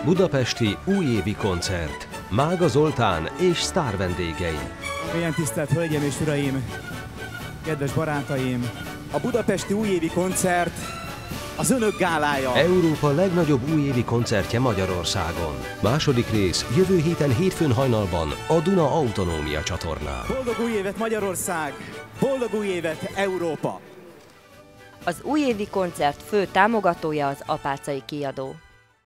Budapesti újévi koncert. Mága Zoltán és sztár vendégei. Milyen tisztelt Hölgyeim és Uraim, kedves barátaim! A budapesti újévi koncert az önök gálája. Európa legnagyobb újévi koncertje Magyarországon. Második rész jövő héten hétfőn hajnalban a Duna Autonómia csatornán. Boldog új évet Magyarország! Boldog új évet Európa! Az újévi koncert fő támogatója az Apáczai Kiadó.